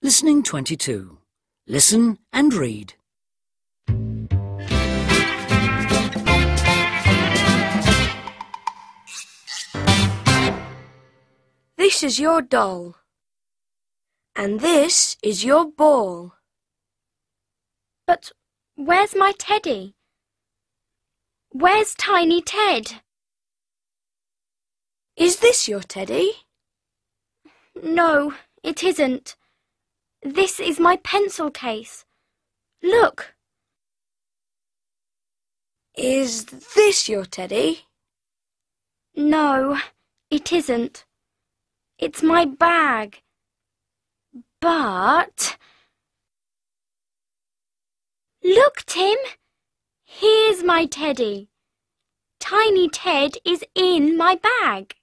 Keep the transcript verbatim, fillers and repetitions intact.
Listening twenty-two. Listen and read. This is your doll. And this is your ball. But where's my teddy? Where's Tiny Ted? Is this your teddy? No, it isn't. This is my pencil case. Look. Is this your teddy? No, it isn't. It's my bag. But... Look, Tim. Here's my teddy. Tiny Ted is in my bag.